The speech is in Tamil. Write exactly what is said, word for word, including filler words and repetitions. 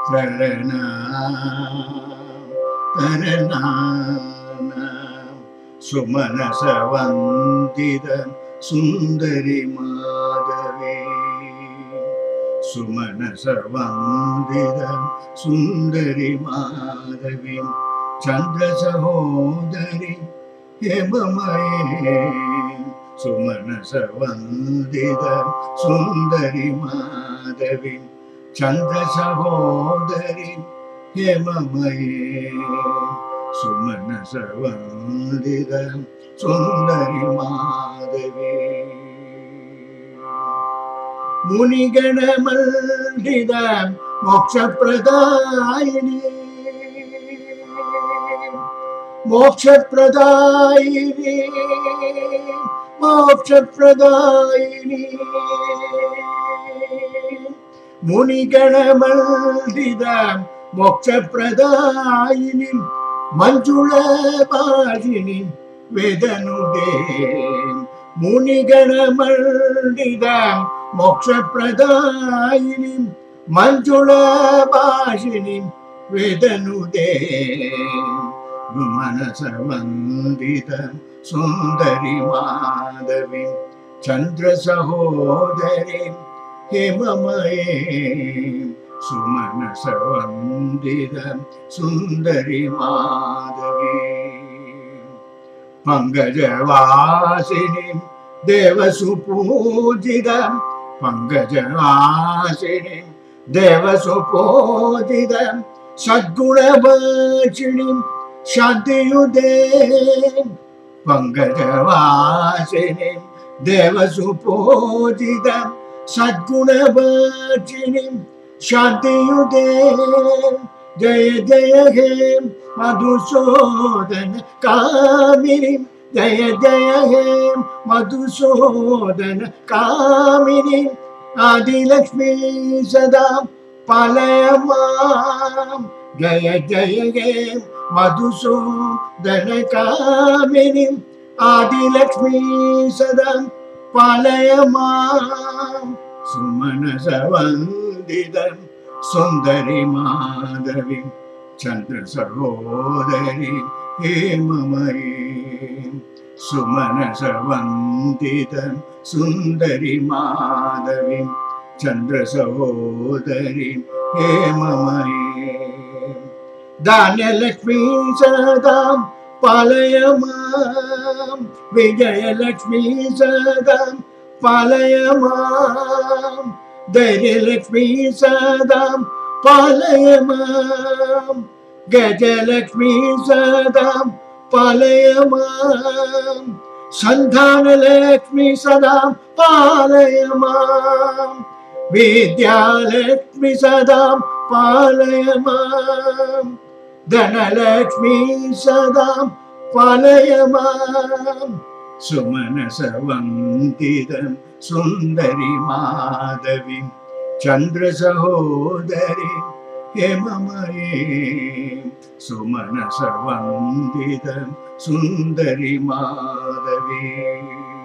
தரணா தரணா சுமனச வந்தித சுந்தரி மாதவே சுமனச வந்தித சுந்தரி மாதவி சந்திர சகோதரி ஹேமமயே சுமனச வந்தித சுந்தரி மாதவி சந்திர சகோதரி ஹேமமயே சுமனச வந்தித சுந்தரி மாதவி முனிகண மல்லித மோட்சப்பிரதாயினி மோட்சப்பிரதாயினி மோட்சப்பிரதாயினி முனிகண மல்லித மோட்சப்பிரதாயினி மஞ்சுள பாஷினி வேதனுதே முனிகண மல்லித மோட்சப்பிரதாயினி மஞ்சுள பாஷினி வேதனுதே மனச வந்தித சுந்தரி மாதவி சந்திர சகோதரி ஹேமமயே சுமனச வந்தித சுந்தரி மாதவி பங்கஜவாசினி தேவசுபூஜித பங்கஜவாசினி தேவசுபூஜித சத்குணவாசினி சாந்தியுதே பங்கஜவாசினி தேவசுபூஜித சத்குணவாசினி சாந்தியுதே ஜய ஜய ஹே மதுசூதன காமினி ஜய ஜய ஹே மதுசூதன காமினி ஆதிலக்ஷ்மி சதா பாலயமாம் ஜய ஜய ஹே மதுசூதன காமினி ஆதிலக்ஷ்மி சதா பாலயமாம் சுமனச வந்தித சுந்தரி மாதவி சந்திர சகோதரி ஹேமமயே சுமனச வந்தித சுந்தரி மாதவி சந்திர சகோதரி ஹேமமயே தானியலக்ஷ்மி சதா பாலயமாம் விஜயலக்ஷ்மி சதா பாலயமாம் தைரியலக்ஷ்மி சதா பாலயமாம் கஜலக்ஷ்மி சதா பாலயமாம் சந்தானலக்ஷ்மி சதா பாலயமாம் வித்யாலக்ஷ்மி சதா பாலயமாம் தனலக்ஷ்மி சதா பாலயமாம் சுமனச வந்தித சுந்தரி மாதவி சந்திர சகோதரி ஹேமமயே சுமனச வந்தித சுந்தரி மாதவி